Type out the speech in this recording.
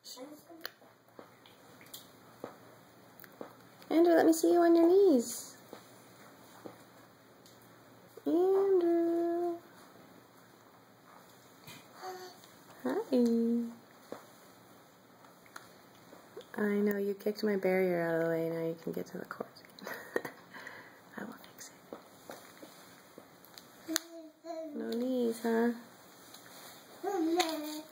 Andrew, let me see you on your knees. Andrew. Hi. I know, you kicked my barrier out of the way, now you can get to the court. I will fix it. No knees, huh?